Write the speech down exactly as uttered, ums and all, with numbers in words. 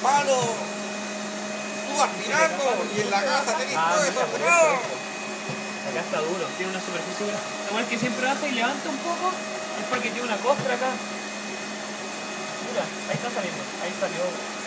Hermano, tú vas tirando y en la casa tenés Ah, todo mira, eso. por eso, ¡No! esto. Acá está duro, tiene una superficie dura. Igual que siempre hace y levanta un poco, es porque tiene una costra acá. Mira, ahí está saliendo, ahí salió.